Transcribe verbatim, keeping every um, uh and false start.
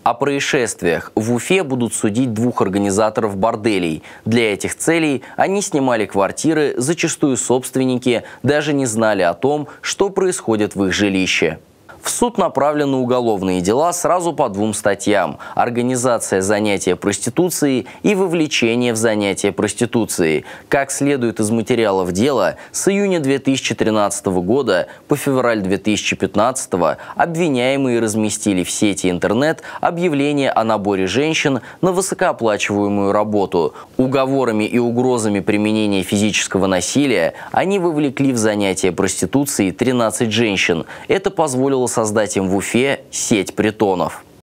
О происшествиях в Уфе будут судить двух организаторов борделей. Для этих целей они снимали квартиры, зачастую собственники даже не знали о том, что происходит в их жилище. В суд направлены уголовные дела сразу по двум статьям – организация занятия проституцией и вовлечение в занятие проституцией. Как следует из материалов дела, с июня две тысячи тринадцатого года по февраль две тысячи пятнадцатого обвиняемые разместили в сети интернет объявление о наборе женщин на высокооплачиваемую работу. Уговорами и угрозами применения физического насилия они вовлекли в занятие проституцией тринадцать женщин. Это позволило создать им в Уфе сеть притонов.